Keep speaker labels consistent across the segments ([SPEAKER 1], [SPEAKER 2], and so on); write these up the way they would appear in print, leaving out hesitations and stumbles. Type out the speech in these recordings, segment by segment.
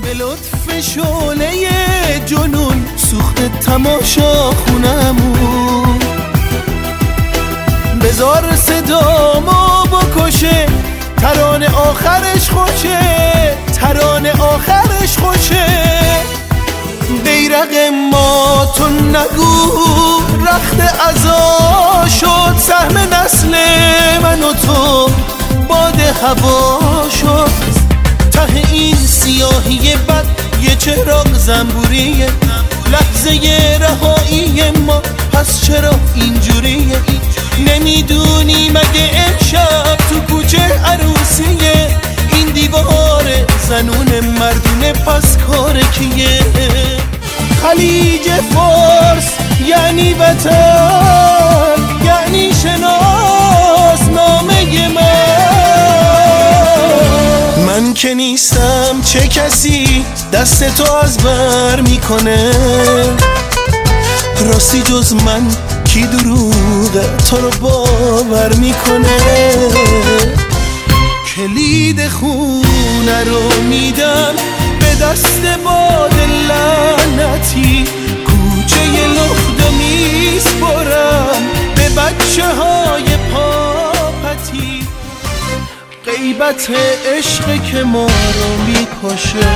[SPEAKER 1] به لطف شعله جنون سوخت تماشا خونمون، بذار صدامو بکشه، ترانه آخرش خوشه، ترانه آخرش خوشه. بیرق ما تو نگو رخت عزا شد، سهم نسل من و تو باد هوا شد. ته این سیاهی بد یه چراغ زنبوریه، لحظه رهایی ما پس چرا اینجوریه؟ نمیدونی مگه امشب تو کوچه عروسیه؟ این دیوار زنون مردونه پس کار کیه؟ خلیج فارس یعنی وطن، یعنی شناس نامه من که نیستم چه کسی دست تو از بر میکنه؟ راستی جز من کی دروغه تو رو باور میکنه؟ کلید خونه رو میدم به دست باد لعنتی، کوچه لخت میسپرم به بچه های پاپتی. غیبت عشق که ما رو میکشه،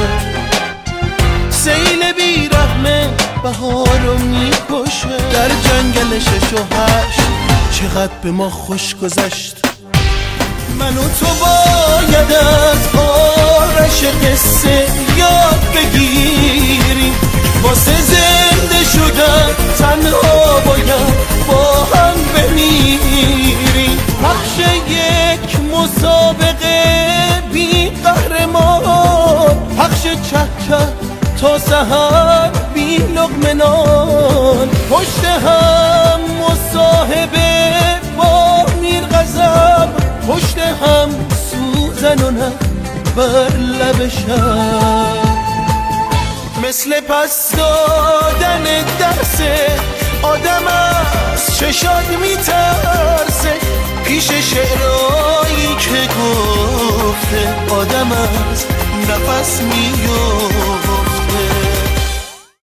[SPEAKER 1] سیل بیرحمه بهار رو میکشه. در جنگل 6 و 8 چقدر به ما خوش گذشت. من و تو باید از آرش قصه یاد بگیریم، واسه زنده شدن تنها باید با هم بمیریم. پخش یک مسابقه بی قهرمان، پخش چه تا سحر بی لقمه نان، پشت هم مصاحبه با میر غضب، پشت هم سوزن و نه بر لب شب. مثل پس دادن درسه، آدم از چشاد میترسه، پیش شعرهایی که گفته آدم از نفس میفته.